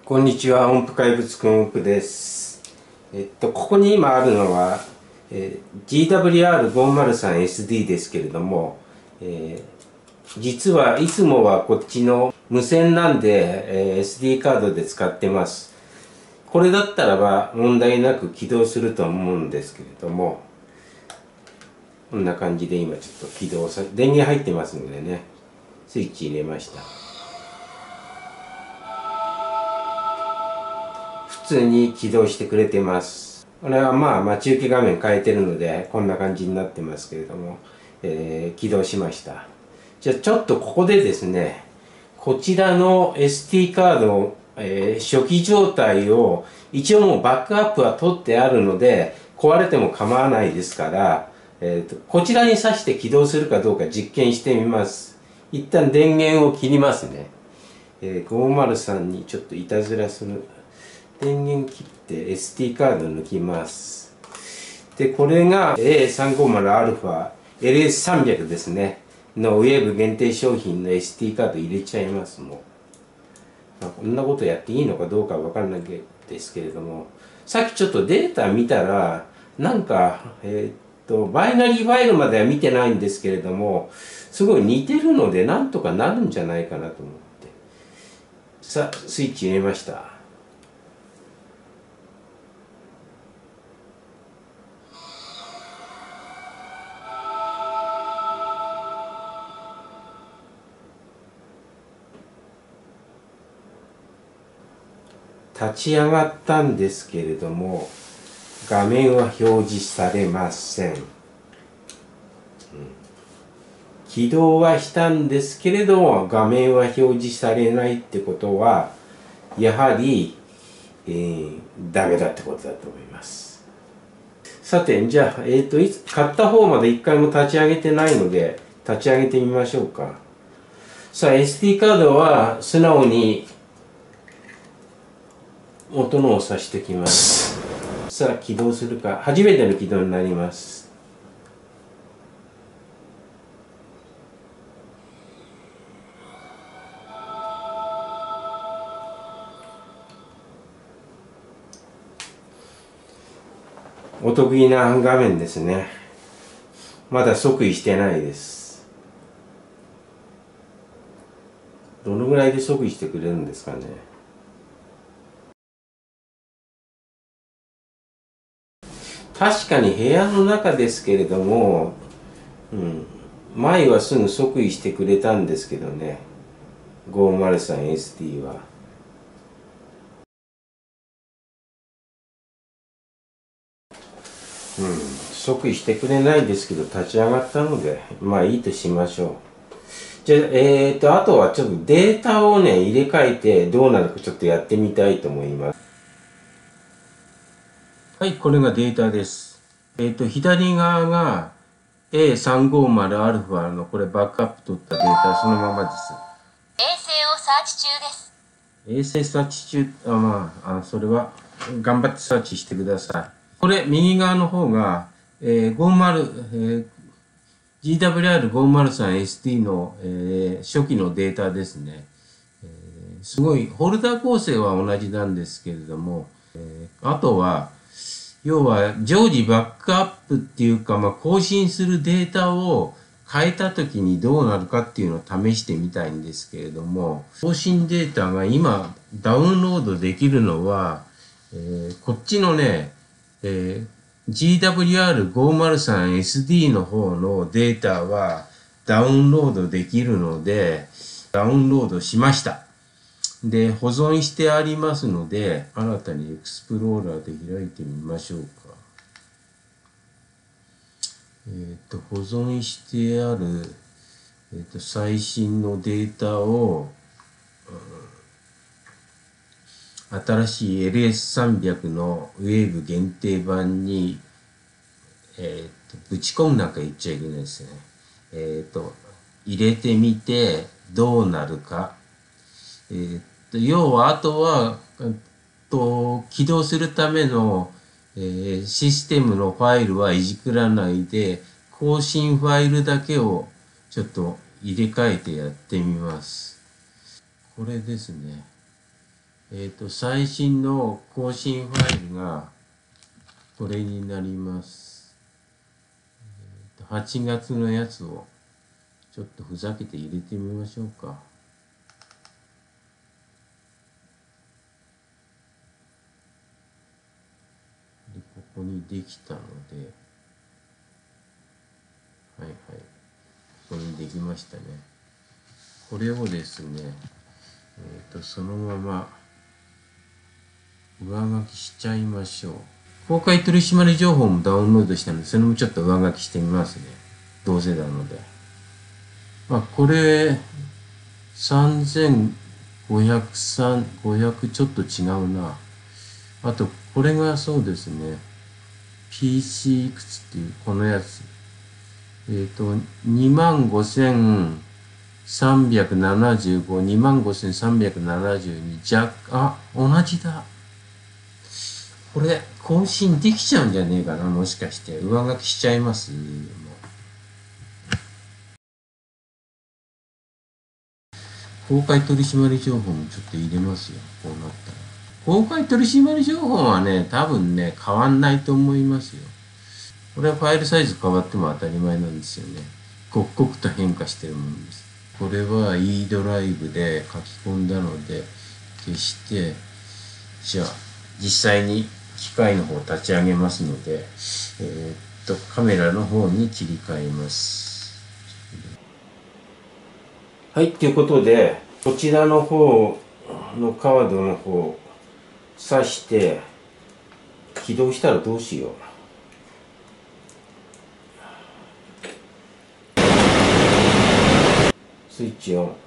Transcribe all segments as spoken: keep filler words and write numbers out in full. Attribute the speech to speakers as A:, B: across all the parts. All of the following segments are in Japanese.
A: こんにちは、音符怪物くん音符です。えっと、ここに今あるのは、えー、ジーダブリューアールごーまるさんエスディー ですけれども、えー、実はいつもはこっちの無線なんで、えー、エスディー カードで使ってます。これだったらば問題なく起動すると思うんですけれども、こんな感じで今ちょっと起動さ、電源入ってますのでね、スイッチ入れました。普通に起動してくれてます。これはまあ待ち受け画面変えてるのでこんな感じになってますけれども、えー、起動しました。じゃあちょっとここでですね、こちらの エスディー カード、えー、初期状態を一応もうバックアップは取ってあるので壊れても構わないですから、えーと、こちらに挿して起動するかどうか実験してみます。一旦電源を切りますね。えー、ごーまるさんにちょっといたずらする。電源切って エスディー カード抜きます。で、これが エーさんごーまるアルファエルエスさんびゃく ですね。のウェーブ限定商品の エスディー カード入れちゃいますもん。まあ、こんなことやっていいのかどうかわからないですけれども、さっきちょっとデータ見たら、なんか、えー、っと、バイナリーファイルまでは見てないんですけれども、すごい似てるので、なんとかなるんじゃないかなと思って。さあ、スイッチ入れました。立ち上がったんですけれども、画面は表示されません。うん、起動はしたんですけれども、画面は表示されないってことは、やはり、えー、ダメだってことだと思います。さて、じゃあ、えっと、いつ買った方まで一回も立ち上げてないので、立ち上げてみましょうか。さあ、エスディー カードは素直に元のを挿してきます。さあ起動するか。初めての起動になります。お得意な画面ですね。まだ即位してないです。どのぐらいで即位してくれるんですかね。確かに部屋の中ですけれども、うん、前はすぐ即位してくれたんですけどね、ごーまるさんエスディー は。うん、即位してくれないですけど、立ち上がったので、まあいいとしましょう。じゃあ、えーと、あとはちょっとデータをね、入れ替えてどうなるかちょっとやってみたいと思います。はい、これがデータです。えっと、左側が エーさんごーまるアルファ のこれバックアップ取ったデータそのままです。
B: 衛星をサーチ中です。
A: 衛星サーチ中、あ、まあ、あそれは頑張ってサーチしてください。これ、右側の方が、えー、ごじゅう、えー、ジーダブリューアールごーまるさんエスディー の、えー、初期のデータですね。えー、すごい、ホルダー構成は同じなんですけれども、えー、あとは、要は常時バックアップっていうか、まあ、更新するデータを変えた時にどうなるかっていうのを試してみたいんですけれども、更新データが今ダウンロードできるのは、えー、こっちのね、えー、ジーダブリューアールごーまるさんエスディー の方のデータはダウンロードできるので、ダウンロードしました。で、保存してありますので、新たにエクスプローラーで開いてみましょうか。えっ、ー、と、保存してある、えー、と最新のデータを、新しい エルエスさんびゃく のウェーブ限定版に、えっ、ー、と、ぶち込むなんか言っちゃいけないですね。えっ、ー、と、入れてみてどうなるか。えー、と要は、あとは、と起動するための、えー、システムのファイルはいじくらないで、更新ファイルだけをちょっと入れ替えてやってみます。これですね。 えっと、最新の更新ファイルがこれになります。はちがつのやつをちょっとふざけて入れてみましょうか。で、ここにできたので、はいはい。ここにできましたね。これをですね、えっと、そのまま上書きしちゃいましょう。公開取締情報もダウンロードしたので、それもちょっと上書きしてみますね。どうせなので。まあ、これ、さんぜんごひゃくさん、ごひゃくちょっと違うな。あと、これがそうですね。ピーシー いくつっていう、このやつ。えっ、ー、と、にまんごせんさんびゃくななじゅうご、にまんごせんさんびゃくななじゅうに、若干、あ、同じだ。これ、更新できちゃうんじゃねえかな、もしかして。上書きしちゃいます。公開取締情報もちょっと入れますよ。こうなったら。公開取締情報はね、多分ね、変わんないと思いますよ。これはファイルサイズ変わっても当たり前なんですよね。刻々と変化してるものです。これは E ドライブで書き込んだので消して、じゃあ実際に機械の方を立ち上げますので、えー、っとカメラの方に切り替えます。はい、ということでこちらの方のカードの方を挿して起動したらどうしよう。スイッチオン。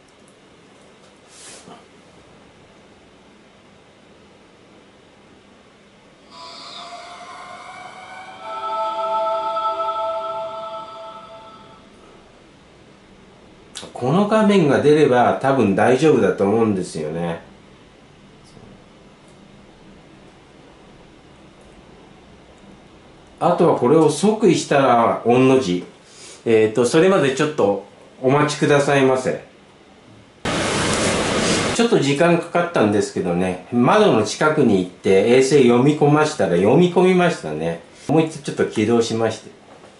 A: この画面が出れば多分大丈夫だと思うんですよね。あとはこれを即位したら御の字。えっと、それまでちょっとお待ちくださいませ。ちょっと時間かかったんですけどね、窓の近くに行って衛星読み込ましたら読み込みましたね。もう一度ちょっと起動しまして。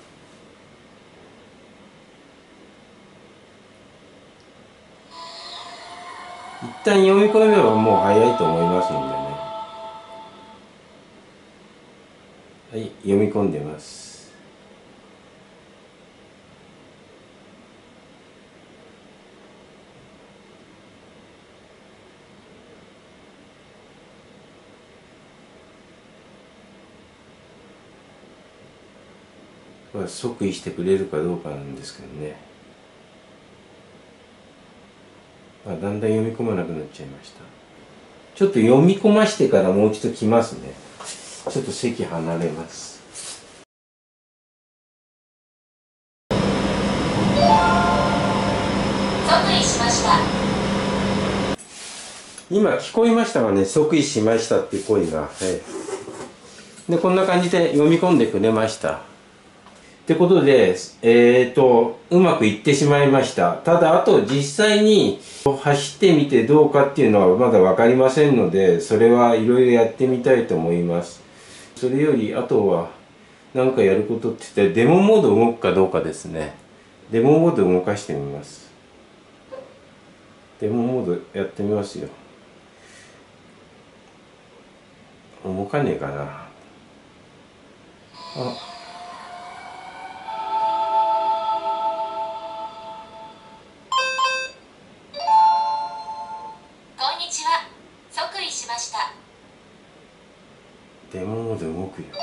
A: 一旦読み込めばもう早いと思いますんでね。はい、読み込んでます。即位してくれるかどうかなんですけどね。あ、だんだん読み込まなくなっちゃいました。ちょっと読み込ましてからもう一度来ますね。ちょっと席離れます。
B: 即位しました。
A: 今聞こえましたがね、即位しましたっていう声が。はい、で、こんな感じで読み込んでくれました。ってことで、えっと、うまくいってしまいました。ただ、あと実際に走ってみてどうかっていうのはまだ分かりませんので、それはいろいろやってみたいと思います。それより、あとは何かやることって言ったら、デモモード動くかどうかですね。デモモード動かしてみます。デモモードやってみますよ。動かねえかな。あ、
B: こんにちは。即位しました。
A: デモモード動くよ。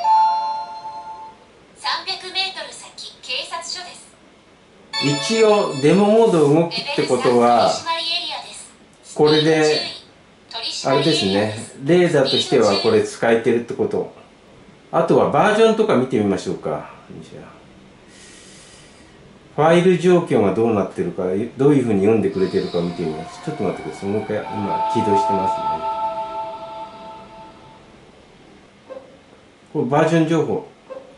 B: さんびゃくメートル先、警察署です。
A: 一応デモモード動くってことは、これであれですね、レーザーとしてはこれ使えてるってこと。あとはバージョンとか見てみましょうか。じゃあファイル状況がどうなってるか、どういうふうに読んでくれてるか見てみます。ちょっと待ってください。もう一回今起動してますね。これバージョン情報、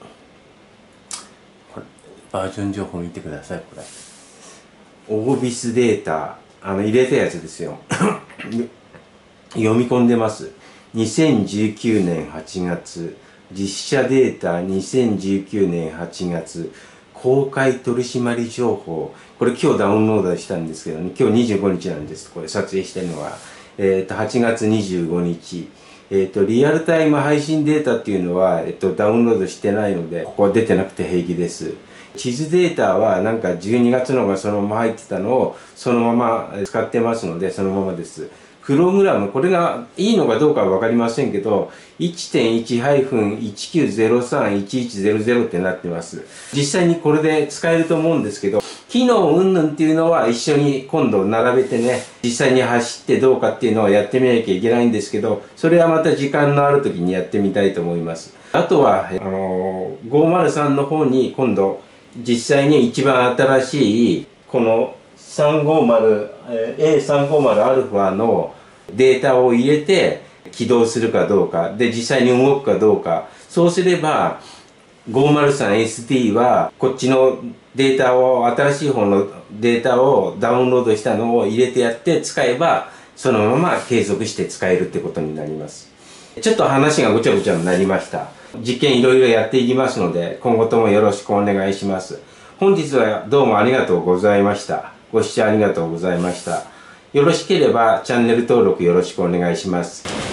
A: これバージョン情報見てください。これオービスデータ、あの入れたやつですよ。 読み込んでます。にせんじゅうきゅうねんはちがつ、実写データにせんじゅうきゅうねんはちがつ、公開取締情報。これ今日ダウンロードしたんですけどね、今日にじゅうごにちなんです。これ撮影してるのは。えっと、はちがつにじゅうごにち。えっと、リアルタイム配信データっていうのは、えっと、ダウンロードしてないので、ここは出てなくて平気です。地図データはなんかじゅうにがつのがそのまま入ってたのをそのまま使ってますので、そのままです。プログラム、これがいいのかどうかはわかりませんけど、いってんいち いちきゅうゼロさん いちいちゼロゼロ ってなってます。実際にこれで使えると思うんですけど、機能云々っていうのは一緒に今度並べてね、実際に走ってどうかっていうのをやってみなきゃいけないんですけど、それはまた時間のある時にやってみたいと思います。あとは、あのー、ごーまるさんの方に今度、実際に一番新しい、このさんごーまる、エーさんごーまるアルファのデータを入れて起動するかどうか、で、実際に動くかどうか、そうすれば、ごーまるさんエスディー はこっちのデータを、新しい方のデータをダウンロードしたのを入れてやって使えば、そのまま継続して使えるってことになります。ちょっと話がごちゃごちゃになりました。実験いろいろやっていきますので、今後ともよろしくお願いします。本日はどうもありがとうございました。ご視聴ありがとうございました。よろしければチャンネル登録よろしくお願いします。